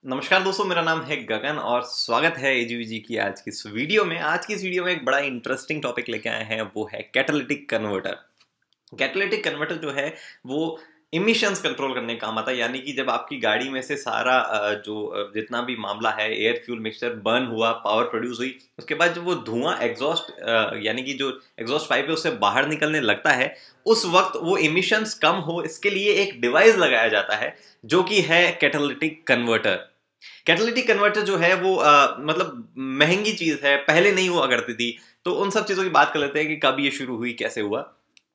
नमस्कार दोस्तों, मेरा नाम है गगन और स्वागत है एजीवीजी की आज की इस वीडियो में। आज की इस वीडियो में एक बड़ा इंटरेस्टिंग टॉपिक लेके आए हैं, वो है कैटालिटिक कन्वर्टर। कैटालिटिक कन्वर्टर जो है वो इमिशंस कंट्रोल करने का काम आता है। यानी कि जब आपकी गाड़ी में से सारा जितना भी मामला है, एयर फ्यूल मिक्सचर बर्न हुआ, पावर प्रोड्यूस हुई, उसके बाद जब वो धुआं एग्जॉस्ट यानी कि जो एग्जॉस्ट पाइप है उससे बाहर निकलने लगता है, उस वक्त वो इमिशंस कम हो इसके लिए एक डिवाइस लगाया जाता है जो कि है कैटालिटिक कन्वर्टर। कैटालिटिक कन्वर्टर जो है वो मतलब महंगी चीज है, पहले नहीं हुआ करती थी। तो उन सब चीजों की बात कर लेते हैं कि कब ये शुरू हुई, कैसे हुआ।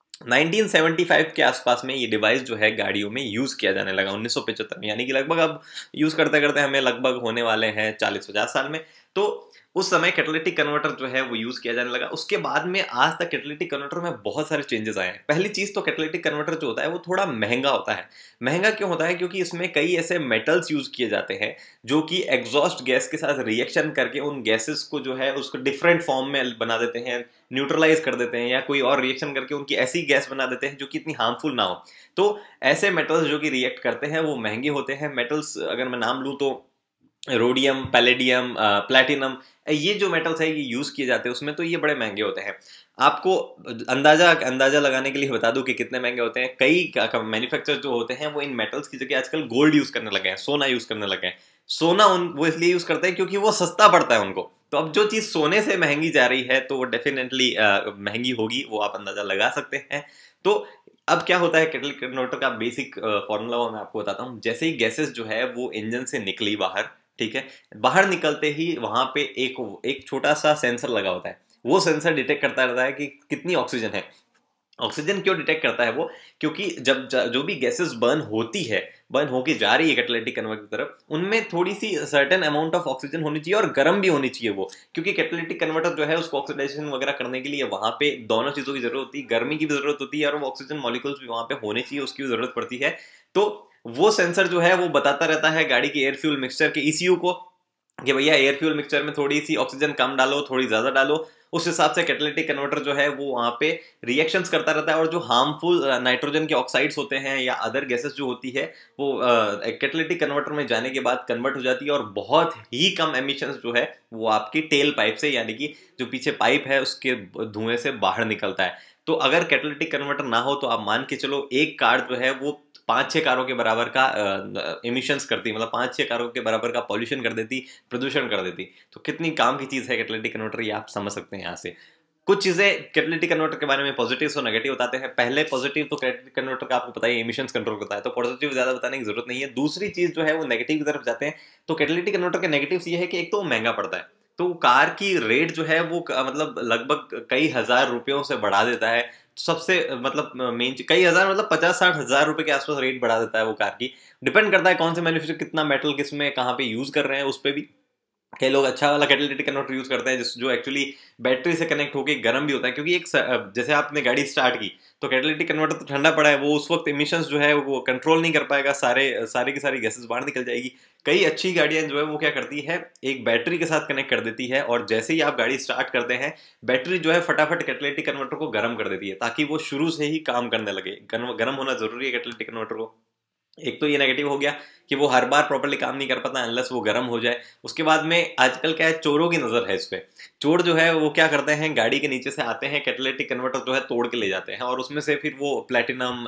1975 के आसपास में ये डिवाइस जो है गाड़ियों में यूज किया जाने लगा, 1975 में। यानी कि लगभग अब यूज करते करते हमें लगभग होने वाले हैं 40-50 साल में। तो उस समय कैटालिटिक कन्वर्टर जो है वो यूज किया जाने लगा। उसके बाद में आज तक कैटालिटिक कन्वर्टर में बहुत सारे चेंजेस आए हैं। पहली चीज तो कैटालिटिक कन्वर्टर जो होता है वो थोड़ा महंगा होता है। महंगा क्यों होता है? क्योंकि इसमें कई ऐसे मेटल्स यूज किए जाते हैं जो कि एग्जॉस्ट गैस के साथ रिएक्शन करके उन गैसेस को जो है उसको डिफरेंट फॉर्म में बना देते हैं, न्यूट्रलाइज कर देते हैं, या कोई और रिएक्शन करके उनकी ऐसी गैस बना देते हैं जो कि इतनी हार्मफुल ना हो। तो ऐसे मेटल्स जो कि रिएक्ट करते हैं वो महंगे होते हैं। मेटल्स अगर मैं नाम लूँ तो रोडियम, पैलेडियम, प्लैटिनम, ये जो मेटल्स है ये यूज किए जाते हैं उसमें, तो ये बड़े महंगे होते हैं। आपको अंदाजा अंदाजा लगाने के लिए बता दूं कि कितने महंगे होते हैं। कई मैन्युफैक्चर जो होते हैं वो इन मेटल्स की जगह आजकल गोल्ड यूज करने लगे हैं, सोना यूज करने लगे हैं। सोना वो इसलिए यूज करते हैं क्योंकि वो सस्ता पड़ता है उनको। तो अब जो चीज सोने से महंगी जा रही है तो वो डेफिनेटली महंगी होगी, वो आप अंदाजा लगा सकते हैं। तो अब क्या होता है, कैटालिटिक कन्वर्टर का बेसिक फॉर्मूला मैं आपको बताता हूँ। जैसे ही गैसेस जो है वो इंजन से निकली बाहर, ठीक है, बाहर निकलते ही वहां पे एक एक छोटा सा सेंसर लगा होता है। वो सेंसर डिटेक्ट करता रहता है कि कितनी ऑक्सीजन है। ऑक्सीजन क्यों डिटेक्ट करता है वो? क्योंकि जब जो भी गैसेस बर्न होती है, बर्न होके जा रही है कैटालिटिक कन्वर्टर की तरफ, उनमें थोड़ी सी सर्टेन अमाउंट ऑफ ऑक्सीजन होनी चाहिए और गर्म भी होनी चाहिए वो। क्योंकि कैटालिटिक कन्वर्टर जो है उसको ऑक्सीडाइजेशन वगैरह करने के लिए वहां पे दोनों चीजों की जरूरत होती है, गर्मी की भी जरूरत होती है और वो ऑक्सीजन मॉलिक्यूल्स भी वहां पे होने चाहिए, उसकी भी जरूरत पड़ती है। तो वो सेंसर जो है वो बताता रहता है गाड़ी के एयर फ्यूल मिक्सचर के ईसीयू को कि भैया एयर फ्यूल मिक्सचर में थोड़ी सी ऑक्सीजन कम डालो, थोड़ी ज्यादा डालो। उस हिसाब से कैटालिटिक कन्वर्टर जो है वो वहां पे रिएक्शंस करता रहता है, और जो हार्मफुल नाइट्रोजन के ऑक्साइड्स होते हैं या अदर गैसेस जो होती है वो कैटालिटिक कन्वर्टर में जाने के बाद कन्वर्ट हो जाती है, और बहुत ही कम एमिशंस जो है वो आपकी टेल पाइप से, यानी कि जो पीछे पाइप है उसके धुएं से बाहर निकलता है। तो अगर कैटालिटिक कन्वर्टर ना हो तो आप मान के चलो एक कार जो है वो 5-6 कारों के बराबर का एमिशंस करती, मतलब 5-6 कारों के बराबर का पॉल्यूशन कर देती, प्रदूषण कर देती। तो कितनी काम की चीज है कैटालिटिक कन्वर्टर, ये आप समझ सकते हैं यहाँ से। कुछ चीजें कैटालिटिक कन्वर्टर के बारे में पॉजिटिव और नेगेटिव बताते हैं। पहले पॉजिटिव, तो कैटालिटिक कन्वर्टर का आपको पता है एमिशंस कंट्रोल करता है, तो पॉजिटिव ज्यादा बताने की जरूरत नहीं है। दूसरी चीज जो है वो नेगेटिव की तरफ जाते हैं। तो कैटालिटिक कन्वर्टर के नेगेटिव ये है कि एक तो वो महंगा पड़ता है, तो कार की रेट जो है वो मतलब लगभग कई हजार रुपयों से बढ़ा देता है। सबसे मतलब मेन कई हजार, मतलब 50-60 हजार रुपए के आसपास रेट बढ़ा देता है वो कार की। डिपेंड करता है कौन से मैन्युफैक्चर, कितना मेटल किस में कहाँ पे यूज कर रहे हैं उस पर भी। कई लोग अच्छा वाला कैटालिटिक कन्वर्टर यूज करते हैं जो एक्चुअली बैटरी से कनेक्ट होकर गर्म भी होता है, क्योंकि जैसे आपने गाड़ी स्टार्ट की तो कैटालिटिक कन्वर्टर तो ठंडा पड़ा है, वो उस वक्त इमिशंस जो है वो कंट्रोल नहीं कर पाएगा, सारे की सारी गैसेस बाहर निकल जाएगी। कई अच्छी गाड़ियां जो है वो क्या करती है, एक बैटरी के साथ कनेक्ट कर देती है, और जैसे ही आप गाड़ी स्टार्ट करते हैं बैटरी जो है फटाफट कैटालिटिक कन्वर्टर को गर्म कर देती है, ताकि वो शुरू से ही काम करने लगे। गर्म होना जरूरी है कैटालिटिक कन्वर्टर को। एक तो ये नेगेटिव हो गया कि वो हर बार प्रॉपर्ली काम नहीं कर पाता अनलेस वो गर्म हो जाए। उसके बाद में आजकल क्या है, चोरों की नजर है इस पे। चोर जो है वो क्या करते हैं, गाड़ी के नीचे से आते हैं, कैटालिटिक कन्वर्टर जो है तोड़ के ले जाते हैं, और उसमें से फिर वो प्लेटिनम,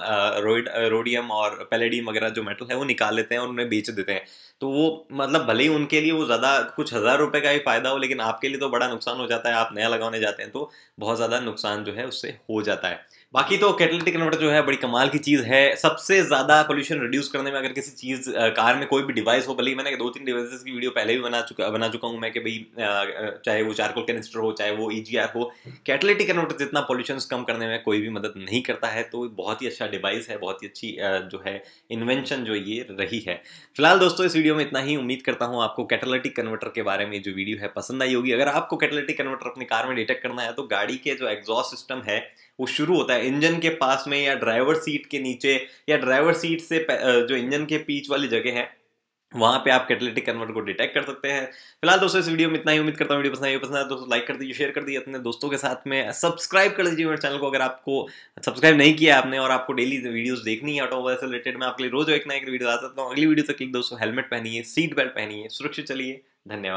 रोडियम और पैलेडियम वगैरह जो मेटल है वो निकाल लेते हैं और उन्हें बेच देते हैं। तो वो मतलब भले ही उनके लिए वो ज्यादा कुछ हजार रुपए का ही फायदा हो, लेकिन आपके लिए तो बड़ा नुकसान हो जाता है। आप नया लगाने जाते हैं तो बहुत ज्यादा नुकसान जो है उससे हो जाता है। बाकी तो कैटालिटिक कन्वर्टर जो है बड़ी कमाल की चीज है। सबसे ज्यादा पोल्यूशन रिड्यूस करने में अगर किसी चीज कार में कोई भी डिवाइस हो, भले ही मैंने 2-3 डिवाइसेस की वीडियो पहले भी बना चुका हूं मैं कि भाई चाहे वो चारकोल कैनिस्टर हो, चाहे वो ईजीआर हो, कैटालिटिक कन्वर्टर जितना पोल्यूशन कम करने में कोई भी मदद नहीं करता है। तो बहुत ही अच्छा डिवाइस है, बहुत ही अच्छी जो है इन्वेंशन जो ये रही है। फिलहाल दोस्तों इस वीडियो में इतना ही। उम्मीद करता हूँ आपको कैटालिटिक कन्वर्टर के बारे में जो वीडियो है पसंद आई होगी। अगर आपको कैटालिटिक कन्वर्टर अपनी कार में डिटेक्ट करना है तो गाड़ी के जो एग्जॉस्ट सिस्टम है वो शुरू होता है इंजन के पास में, या ड्राइवर सीट के नीचे, या ड्राइवर सीट से जो इंजन के बीच वाली जगह है वहां पे आप कैटालिटिक कन्वर्टर को डिटेक्ट कर सकते हैं। फिलहाल दोस्तों इस वीडियो में इतना ही, उम्मीद करता हूँ वीडियो पसंद आए दोस्तों, लाइक कर दीजिए, शेयर कर दीजिए अपने दोस्तों के साथ में, सब्सक्राइब कर दीजिए मेरे चैनल को अगर आपको सब्सक्राइब नहीं किया आपने और आपको डेली वीडियोस देखनी है ऑटोमोबाइल से रिलेटेड। मैं आपके लिए रोज एक ना एक वीडियो आता हूँ। अगली वीडियो तक के लिए दोस्तों हेलमेट पहनिए, सीट बेल्ट पहनिए, सुरक्षित चलिए। धन्यवाद।